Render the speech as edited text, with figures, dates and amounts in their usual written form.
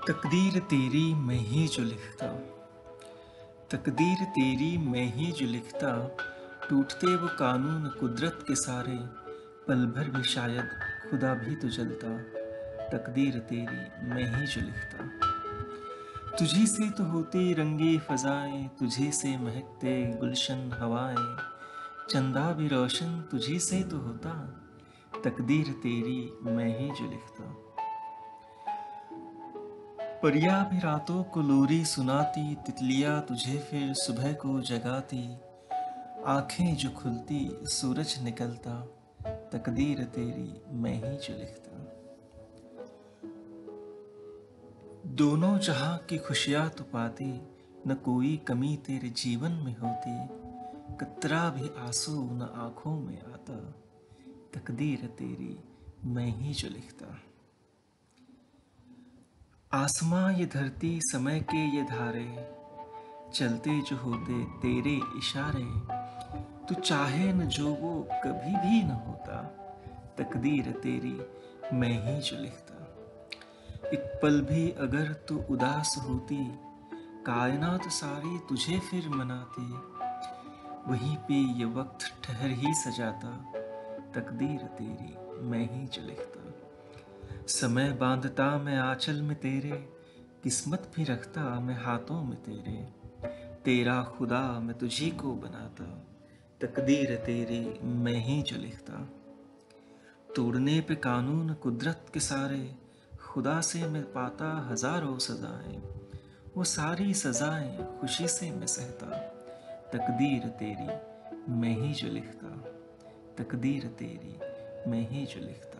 तकदीर तेरी मैं ही जो लिखता। तकदीर तेरी मैं ही जो लिखता। टूटते वो कानून कुदरत के सारे। पल भर भी शायद खुदा भी तो जलता। तकदीर तेरी मैं ही जो लिखता। तुझी से तो होती रंगी फजाएं, तुझी से महकते गुलशन हवाएं। चंदा भी रोशन तुझी से तो होता। तकदीर तेरी मैं ही जो लिखता। परियां भी रातों को लोरी सुनाती, तितलियां तुझे फिर सुबह को जगाती। आंखें जो खुलती सूरज निकलता। तकदीर तेरी मैं ही जो लिखता। दोनों जहां की खुशियां तो पाती, न कोई कमी तेरे जीवन में होती। कतरा भी आंसू न आंखों में आता। तकदीर तेरी मैं ही जो लिखता। आसमां ये धरती समय के ये धारे, चलते जो होते तेरे इशारे। तू चाहे न जो वो कभी भी न होता। तकदीर तेरी मैं ही जो लिखता। एक पल भी अगर तू उदास होती, कायनात सारी तुझे फिर मनाती। वहीं पे ये वक्त ठहर ही सजाता। तकदीर तेरी मैं ही जो लिखता। समय बांधता मैं आंचल में तेरे, किस्मत भी रखता मैं हाथों में तेरे। तेरा खुदा मैं तुझी को बनाता। तकदीर तेरी मैं ही जो लिखता। तोड़ने पे कानून कुदरत के सारे, खुदा से मैं पाता हजारों सजाएं। वो सारी सजाएं खुशी से मैं सहता। तकदीर तेरी मैं ही जो लिखता। तकदीर तेरी मैं ही जो लिखता।